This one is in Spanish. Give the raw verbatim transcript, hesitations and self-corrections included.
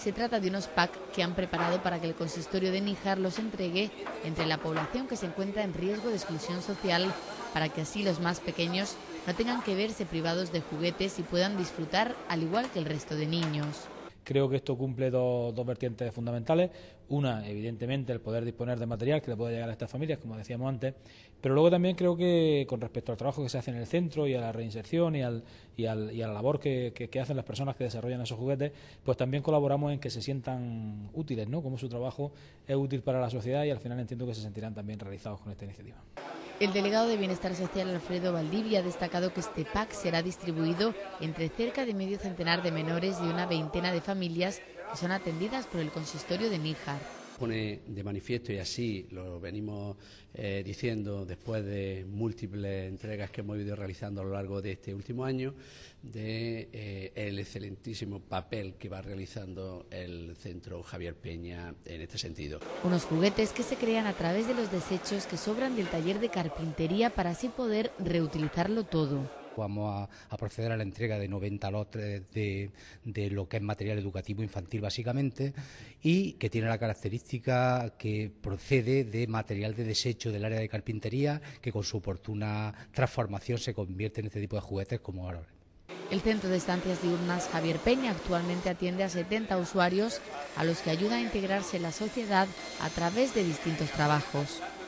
Se trata de unos packs que han preparado para que el consistorio de Níjar los entregue entre la población que se encuentra en riesgo de exclusión social, para que así los más pequeños no tengan que verse privados de juguetes y puedan disfrutar al igual que el resto de niños. Creo que esto cumple dos, dos vertientes fundamentales. Una, evidentemente, el poder disponer de material que le pueda llegar a estas familias, como decíamos antes, pero luego también creo que con respecto al trabajo que se hace en el centro y a la reinserción y, al, y, al, y a la labor que, que, que hacen las personas que desarrollan esos juguetes, pues también colaboramos en que se sientan útiles, ¿no? Como su trabajo es útil para la sociedad, y al final entiendo que se sentirán también realizados con esta iniciativa. El delegado de Bienestar Social, Alfredo Valdivia, ha destacado que este pack será distribuido entre cerca de medio centenar de menores y una veintena de familias que son atendidas por el consistorio de Níjar. Pone de manifiesto, y así lo venimos eh, diciendo después de múltiples entregas que hemos ido realizando a lo largo de este último año, de eh, el excelentísimo papel que va realizando el Centro Javier Peña en este sentido. Unos juguetes que se crean a través de los desechos que sobran del taller de carpintería para así poder reutilizarlo todo. Vamos a, a proceder a la entrega de noventa lotes de, de lo que es material educativo infantil básicamente, y que tiene la característica que procede de material de desecho del área de carpintería, que con su oportuna transformación se convierte en este tipo de juguetes como ahora. El Centro de Estancias Diurnas Javier Peña actualmente atiende a setenta usuarios a los que ayuda a integrarse en la sociedad a través de distintos trabajos.